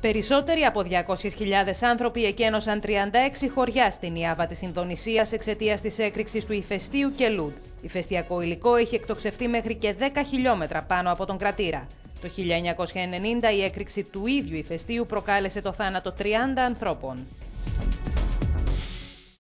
Περισσότεροι από 200.000 άνθρωποι εκένωσαν 36 χωριά στην Ιάβα της Ινδονησίας εξαιτίας της έκρηξης του ηφαιστείου Κελούντ. Ηφαιστειακό υλικό έχει εκτοξευτεί μέχρι και 10 χιλιόμετρα πάνω από τον κρατήρα. Το 1990 η έκρηξη του ίδιου ηφαιστείου προκάλεσε το θάνατο 30 ανθρώπων.